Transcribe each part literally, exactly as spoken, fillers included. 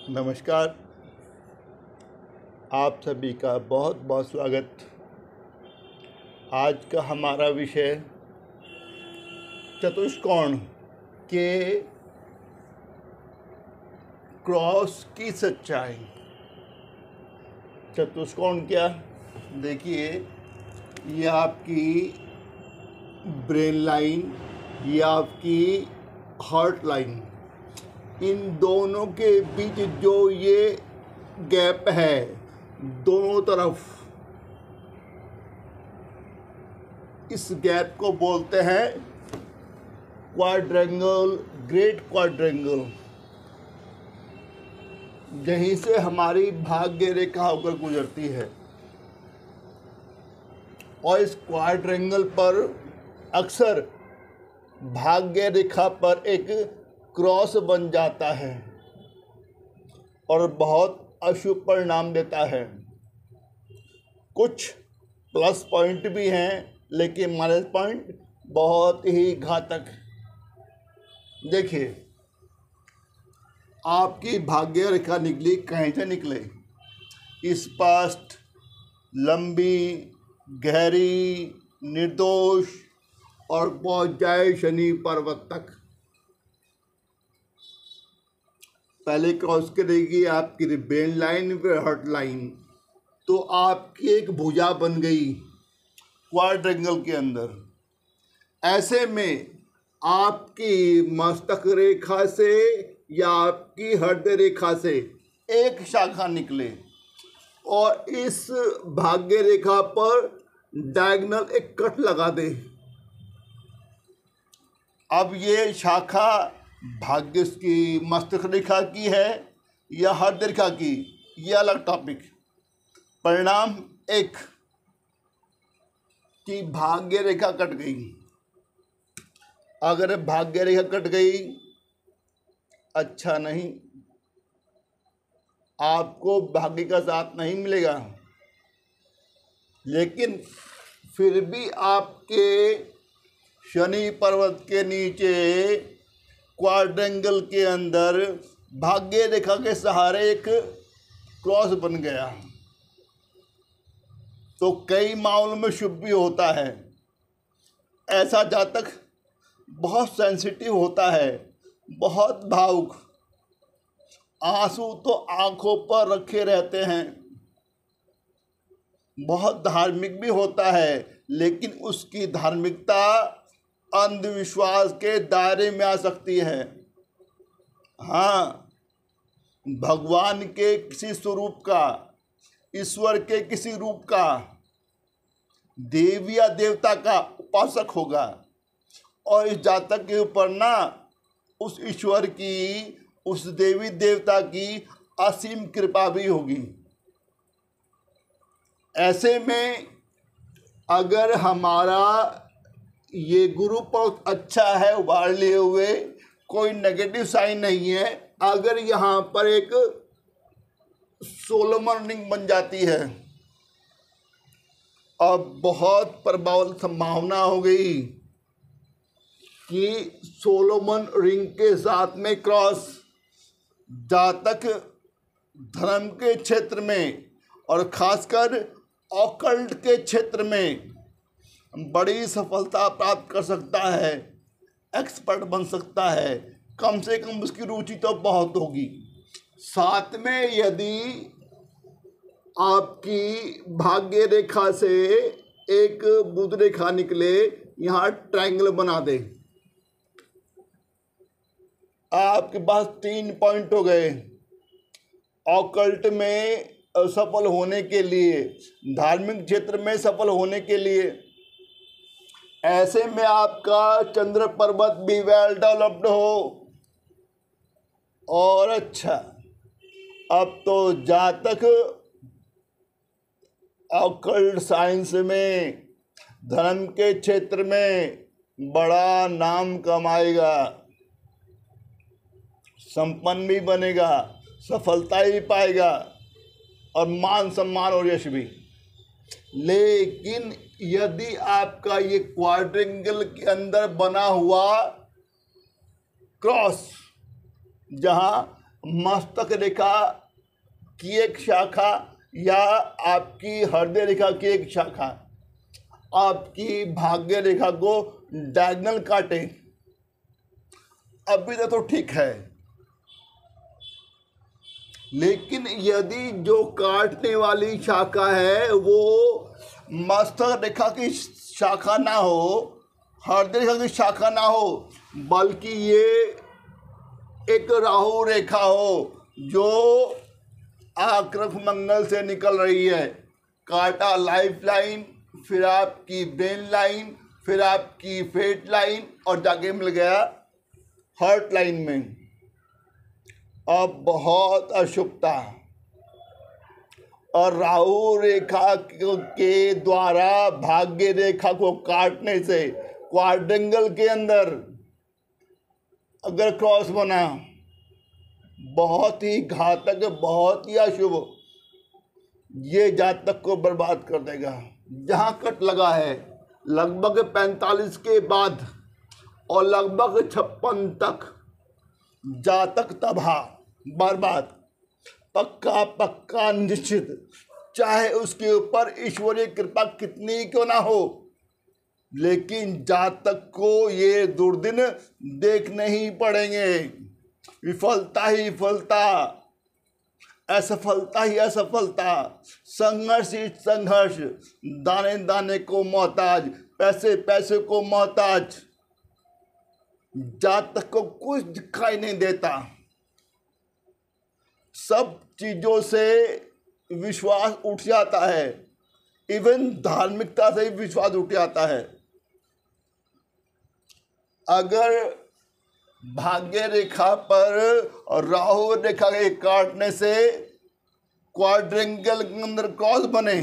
नमस्कार, आप सभी का बहुत बहुत स्वागत। आज का हमारा विषय चतुष्कोण के क्रॉस की सच्चाई। चतुष्कोण क्या? देखिए, ये आपकी ब्रेन लाइन, ये आपकी हार्ट लाइन, इन दोनों के बीच जो ये गैप है दोनों तरफ, इस गैप को बोलते हैं क्वाड्रेंगल, ग्रेट क्वाड्रेंगल। यहीं से हमारी भाग्य रेखा होकर गुजरती है और इस क्वाड्रेंगल पर अक्सर भाग्य रेखा पर एक क्रॉस बन जाता है और बहुत अशुभ परिणाम देता है। कुछ प्लस पॉइंट भी हैं, लेकिन माइनस पॉइंट बहुत ही घातक। देखिए, आपकी भाग्य रेखा निकली, कहीं से निकले, स्पष्ट, लंबी, गहरी, निर्दोष और पहुंच जाए शनि पर्वत तक। पहले क्रॉस करेगी आपकी ब्रेन लाइन फिर हार्ट लाइन, तो आपकी एक भुजा बन गई क्वाड्रेंगल के अंदर। ऐसे में आपकी मस्तक रेखा से या आपकी हृदय रेखा से एक शाखा निकले और इस भाग्य रेखा पर डायगोनल एक कट लगा दे। अब ये शाखा भाग्य की मस्तक रेखा की है या हृदय रेखा की, यह अलग टॉपिक। परिणाम एक कि भाग्य रेखा कट गई। अगर भाग्य रेखा कट गई, अच्छा नहीं, आपको भाग्य का साथ नहीं मिलेगा। लेकिन फिर भी आपके शनि पर्वत के नीचे क्वाड्रेंगल के अंदर भाग्य रेखा के सहारे एक क्रॉस बन गया, तो कई मामलों में शुभ भी होता है। ऐसा जातक बहुत सेंसिटिव होता है, बहुत भावुक, आंसू तो आंखों पर रखे रहते हैं, बहुत धार्मिक भी होता है, लेकिन उसकी धार्मिकता अंधविश्वास के दायरे में आ सकती है। हाँ, भगवान के किसी स्वरूप का, ईश्वर के किसी रूप का, देवी या देवता का उपासक होगा और इस जातक के ऊपर ना उस ईश्वर की, उस देवी देवता की असीम कृपा भी होगी। ऐसे में अगर हमारा ये गुरु बहुत अच्छा है, उभार लिए हुए, कोई नेगेटिव साइन नहीं है, अगर यहाँ पर एक सोलोमन रिंग बन जाती है, अब बहुत प्रबल संभावना हो गई कि सोलोमन रिंग के साथ में क्रॉस जातक धर्म के क्षेत्र में और खासकर ऑकल्ट के क्षेत्र में बड़ी सफलता प्राप्त कर सकता है, एक्सपर्ट बन सकता है। कम से कम उसकी रुचि तो बहुत होगी। साथ में यदि आपकी भाग्य रेखा से एक बुध रेखा निकले, यहाँ ट्रायंगल बना दे, आपके पास तीन पॉइंट हो गए। ऑकल्ट में सफल होने के लिए, धार्मिक क्षेत्र में सफल होने के लिए, ऐसे में आपका चंद्र पर्वत भी वेल डेवलप्ड हो। और अच्छा, अब तो जातक ऑकल्ट साइंस में, धर्म के क्षेत्र में बड़ा नाम कमाएगा, संपन्न भी बनेगा, सफलता ही पाएगा और मान सम्मान और यश भी। लेकिन यदि आपका ये क्वाड्रेंगल के अंदर बना हुआ क्रॉस, जहाँ मस्तक रेखा की एक शाखा या आपकी हृदय रेखा की एक शाखा आपकी भाग्य रेखा को डायगोनल काटे, अभी तक तो ठीक है। लेकिन यदि जो काटने वाली शाखा है वो मस्तक रेखा की शाखा ना हो, हृदय रेखा की शाखा ना हो, बल्कि ये एक राहु रेखा हो जो आक्रक मंगल से निकल रही है, काटा लाइफ लाइन, फिर आपकी ब्रेन लाइन, फिर आपकी फेट लाइन और जाके मिल गया हार्ट लाइन में। अब बहुत अशुभता और राहु रेखा के द्वारा भाग्य रेखा को काटने से क्वाड्रेंगल के अंदर अगर क्रॉस बना, बहुत ही घातक, बहुत ही अशुभ, ये जातक को बर्बाद कर देगा। जहाँ कट लगा है लगभग पैंतालीस के बाद और लगभग छप्पन तक जातक तबाह, बर्बाद, पक्का पक्का निश्चित, चाहे उसके ऊपर ईश्वरीय कृपा कितनी क्यों ना हो, लेकिन जातक को ये दुर्दिन देखने ही पड़ेंगे। विफलता ही विफलता, असफलता ही असफलता, संघर्ष ही संघर्ष, दाने दाने को मोहताज, पैसे पैसे को मोहताज। जातक को कुछ दिखाई नहीं देता, सब चीजों से विश्वास उठ जाता है, इवन धार्मिकता से भी विश्वास उठ जाता है। अगर भाग्य रेखा पर और राहु रेखा के काटने से क्वाड्रेंगल के अंदर क्रॉस बने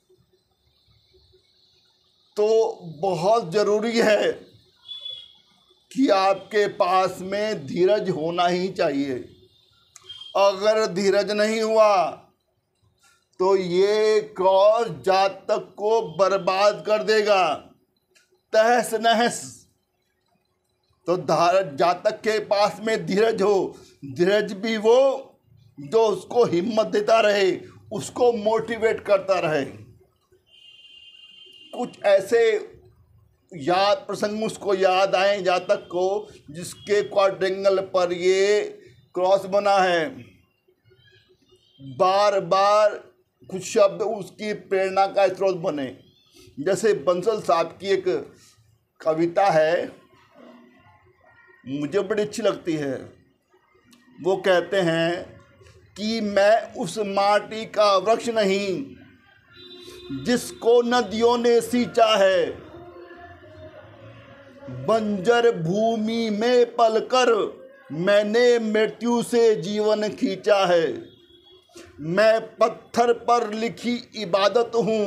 तो बहुत जरूरी है कि आपके पास में धीरज होना ही चाहिए। अगर धीरज नहीं हुआ तो ये क्रॉस जातक को बर्बाद कर देगा, तहस नहस। तो जातक के पास में धीरज हो, धीरज भी वो जो उसको हिम्मत देता रहे, उसको मोटिवेट करता रहे। कुछ ऐसे याद प्रसंग उसको याद आए जातक को जिसके क्वाड्रेंगल पर ये क्रॉस बना है, बार बार कुछ शब्द उसकी प्रेरणा का स्रोत बने। जैसे बंसल साहब की एक कविता है, मुझे बड़ी अच्छी लगती है। वो कहते हैं कि मैं उस माटी का वृक्ष नहीं जिसको नदियों ने सींचा है, बंजर भूमि में पलकर मैंने मृत्यु से जीवन खींचा है। मैं पत्थर पर लिखी इबादत हूँ,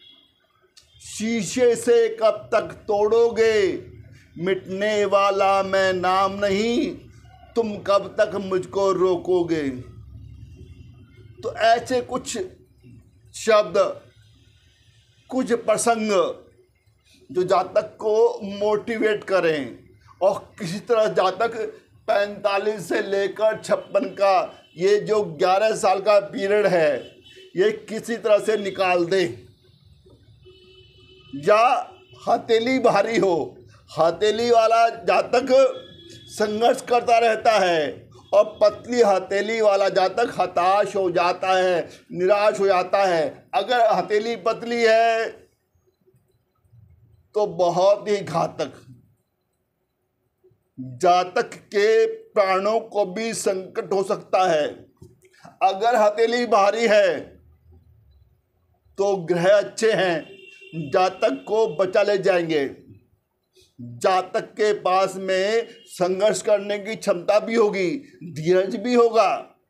शीशे से कब तक तोड़ोगे, मिटने वाला मैं नाम नहीं, तुम कब तक मुझको रोकोगे। तो ऐसे कुछ शब्द, कुछ प्रसंग जो जातक को मोटिवेट करें और किसी तरह जातक पैंतालीस से लेकर छप्पन का ये जो ग्यारह साल का पीरियड है ये किसी तरह से निकाल दे। या हथेली भारी हो, हथेली वाला जातक संघर्ष करता रहता है और पतली हथेली वाला जातक हताश हो जाता है, निराश हो जाता है। अगर हथेली पतली है तो बहुत ही घातक, जातक के प्राणों को भी संकट हो सकता है। अगर हथेली भारी है तो ग्रह अच्छे हैं, जातक को बचा ले जाएंगे। जातक के पास में संघर्ष करने की क्षमता भी होगी, धीरज भी होगा।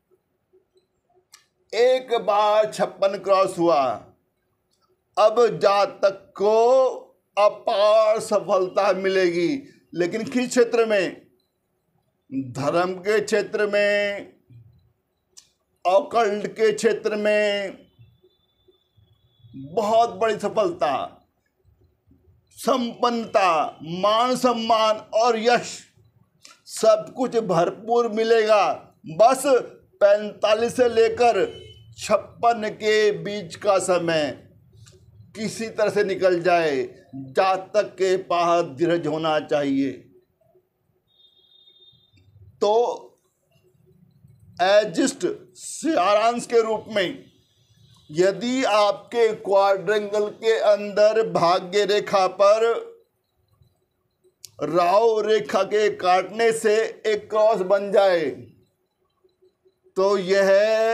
एक बार छप्पन क्रॉस हुआ, अब जातक को अपार सफलता मिलेगी। लेकिन किस क्षेत्र में? धर्म के क्षेत्र में, ऑकल्ट के क्षेत्र में बहुत बड़ी सफलता, संपन्नता, मान सम्मान और यश सब कुछ भरपूर मिलेगा। बस पैंतालीस से लेकर छप्पन के बीच का समय किसी तरह से निकल जाए, जातक के पास धीरज होना चाहिए। तो एजिस्ट सारांश के रूप में, यदि आपके क्वाड्रेंगल के अंदर भाग्य रेखा पर राहु रेखा के काटने से एक क्रॉस बन जाए तो यह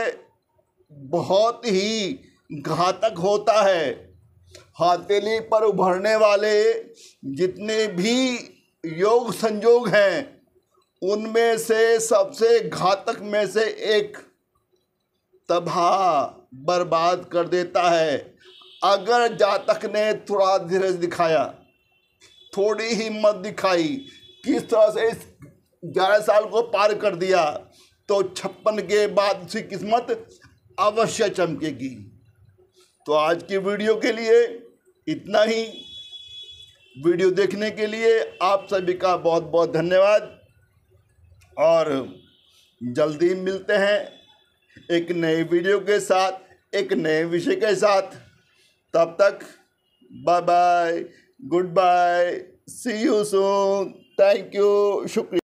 बहुत ही घातक होता है। हथेली पर उभरने वाले जितने भी योग संयोग हैं उनमें से सबसे घातक में से एक तबाह बर्बाद कर देता है। अगर जातक ने थोड़ा धीरज दिखाया, थोड़ी हिम्मत दिखाई, किस तरह से इस ग्यारह साल को पार कर दिया, तो छप्पन के बाद उसकी किस्मत अवश्य चमकेगी। तो आज की वीडियो के लिए इतना ही। वीडियो देखने के लिए आप सभी का बहुत बहुत धन्यवाद और जल्दी मिलते हैं एक नए वीडियो के साथ, एक नए विषय के साथ। तब तक bye bye, goodbye, see you soon, thank you, शुक्रिया।